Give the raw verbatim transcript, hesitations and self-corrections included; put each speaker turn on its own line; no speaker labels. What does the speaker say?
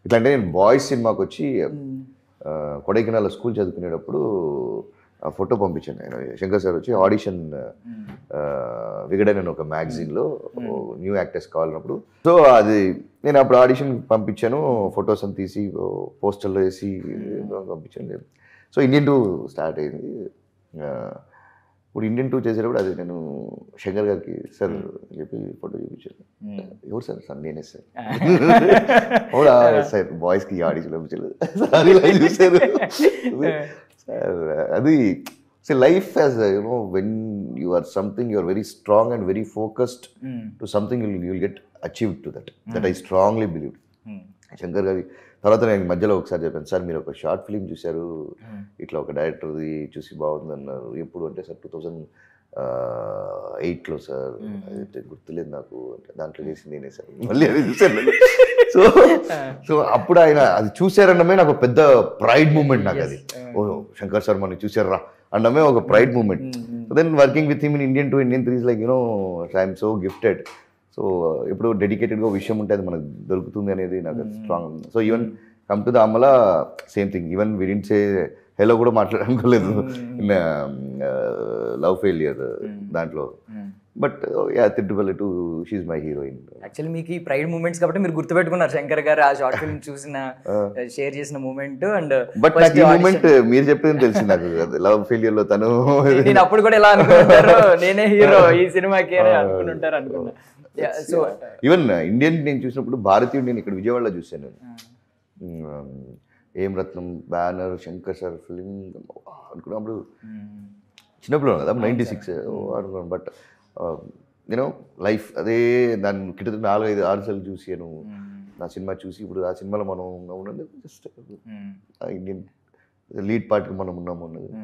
ఇట్లా అంటే నేను బాయ్స్ సినిమాకి వచ్చి కొడైకెనాల్ స్కూల్ చదువుకునేటప్పుడు ఆ ఫోటో పంపించాను నేను. శంకర్ సార్ వచ్చి ఆడిషన్ విగడన్ అని ఒక మ్యాగజైన్లో న్యూ యాక్టర్స్ కావాలన్నప్పుడు, సో అది నేను అప్పుడు ఆడిషన్ పంపించాను. ఫొటోస్ అని తీసి పోస్టర్లో వేసి పంపించాను. సో ఇండియన్ టూ స్టార్ట్ అయింది. ఇప్పుడు ఇండియన్ టూ చేసేటప్పుడు అది నేను శంకర్ గారికి సార్ అని చెప్పి ఫోటో చూపించాను. ఎవరు సార్? సార్ నేనే సార్. అవునా సార్, బాయ్స్కి ఆడిషన్ పంపించలేదు అది చూసారు సార్. అది so life as you know when you are something you are very strong and very focused to something you will get achieve to that that I strongly believe. Shankar గారి తర్వాత నేను మధ్యలో ఒకసారి చెప్పాను, సార్ మీరు ఒక షార్ట్ ఫిలిం చూశారు, ఇట్లా ఒక డైరెక్టర్ది చూసి బాగుంది అన్నారు. ఎప్పుడు అంటే సార్ టూ థౌజండ్ ఎయిట్లో సార్, అయితే గుర్తులేదు నాకు, దాంట్లో చేసింది నేనే సార్. మళ్ళీ అది చూశాను. సో సో అప్పుడు ఆయన అది చూశారన్నమే నాకు పెద్ద ప్రైడ్ మూమెంట్. నాకు అది ఓ శంకర్ సార్ మనం చూసారా అన్నమే ఒక pride moment. So then working with him in Indian two Indian three is like you know I'm so gifted. So ఎప్పుడు డెడికేటెడ్గా విషయం ఉంటే అది మనకు దొరుకుతుంది అనేది నాకు strong. So even come to the Amala same thing. Even we didn't say hello కూడా మాట్లాడనుకోలేదు ఇన్ లవ్ ఫెయిలియర్ దాంట్లో. బట్ తిట్టుపల్లి too she my heroine.
Actually మీకు ఈ ప్రైడ్ మూమెంట్స్ కాబట్టి మీరు గుర్తుపెట్టుకున్నారు శంకర్ గారు ఆ షార్ట్ ఫిల్మ్ చూసిన షేర్ చేసిన మూమెంట్. అండ్
బట్ నాకు ఈ మూమెంట్ మీరు చెప్పేది తెలిసింది నాకు. లవ్ ఫెయిలియర్ లో తను
నేను అప్పుడు కూడా ఎలా అనుకుంటారు, నేనే హీరో ఈ సినిమాకి అనుకుంటుంటారు అనుకున్నా. సో
ఈవెన్ ఇండియన్ నేను చూసినప్పుడు భారతీయుడు నేను ఇక్కడ విజయవాడలో చూశాను. ఏం Ratnam banner Shankar sir film అనుకున్నప్పుడు చిన్నప్పుడు కదా నైంటీ సిక్స్ అనుకున్నాను. బట్ నేను లైఫ్ అదే దాని కింద నాలుగు ఐదు ఆరు సార్లు చూసాను నా సినిమా చూసి. ఇప్పుడు ఆ సినిమాలో మనం ఉన్నాం జస్ట్ ఇండియన్ లీడ్ పార్ట్కి మనం ఉన్నాము అన్నది